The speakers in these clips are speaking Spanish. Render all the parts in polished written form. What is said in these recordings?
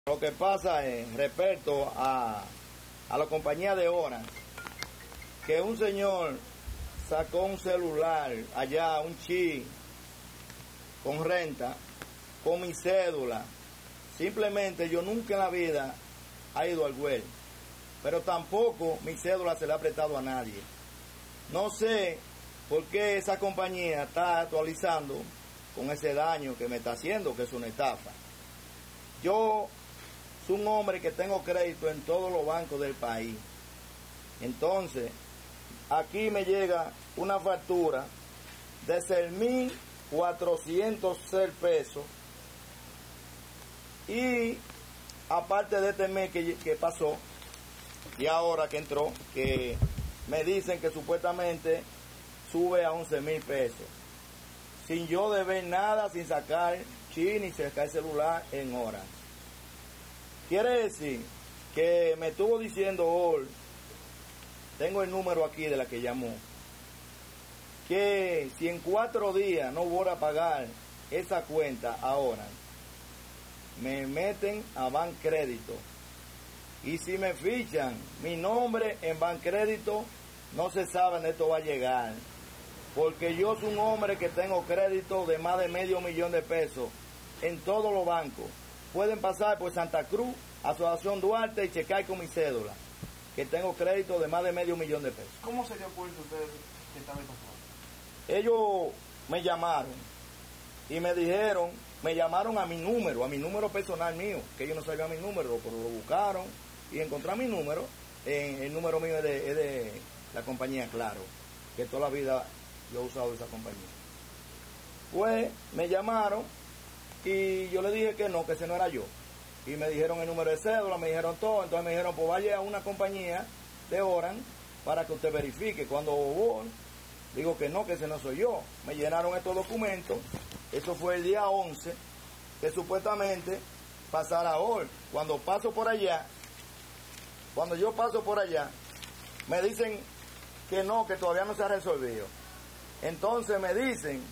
Lo que pasa es, respecto a la compañía de Orange, que un señor sacó un celular allá, un chip, con renta, con mi cédula. Simplemente yo nunca en la vida he ido al güey, pero tampoco mi cédula se la ha prestado a nadie. No sé por qué esa compañía está actualizando con ese daño que me está haciendo, que es una estafa. Yo soy un hombre que tengo crédito en todos los bancos del país. Entonces, aquí me llega una factura de 6,406 pesos. Y aparte de este mes que pasó, y ahora que entró, que me dicen que supuestamente sube a 11,000 pesos. Sin yo deber nada, sin sacar chip ni sacar celular en horas. Quiere decir que me estuvo diciendo hoy, tengo el número aquí de la que llamó, que si en 4 días no voy a pagar esa cuenta ahora, me meten a Bancrédito. Y si me fichan mi nombre en Bancrédito, no se sabe dónde esto va a llegar. Porque yo soy un hombre que tengo crédito de más de $500,000 de pesos en todos los bancos. Pueden pasar por Santa Cruz, Asociación Duarte y checar con mi cédula, que tengo crédito de más de $500,000 de pesos. ¿Cómo se dio cuenta usted que estaba pasando? Ellos me llamaron y me dijeron, me llamaron a mi número personal mío, que ellos no sabían mi número, pero lo buscaron y encontraron mi número. El número mío es de la compañía Claro, que toda la vida yo he usado esa compañía. Pues me llamaron y yo le dije que no, que ese no era yo. Y me dijeron el número de cédula, me dijeron todo. Entonces me dijeron, pues vaya a una compañía de Orange para que usted verifique. Cuando voy, digo que no, que ese no soy yo. Me llenaron estos documentos. Eso fue el día 11, que supuestamente pasara hoy. Cuando yo paso por allá, me dicen que no, que todavía no se ha resolvido. Entonces me dicen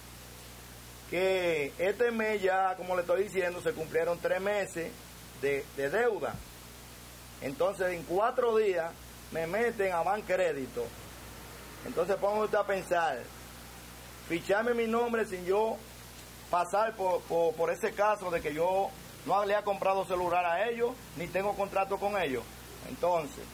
que este mes ya, como le estoy diciendo, se cumplieron 3 meses de deuda. Entonces en 4 días me meten a Bancrédito. Entonces pongo usted a pensar, ficharme mi nombre sin yo pasar por ese caso de que yo no le he comprado celular a ellos, ni tengo contrato con ellos. Entonces,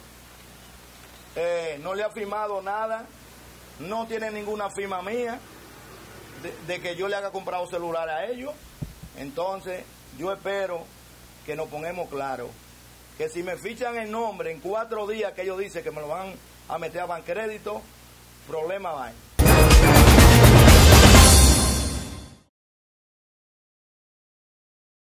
no le ha firmado nada, no tiene ninguna firma mía de que yo le haya comprado celular a ellos. Entonces, yo espero que nos pongamos claros, que si me fichan el nombre en 4 días que ellos dicen que me lo van a meter a Bancrédito, problema va.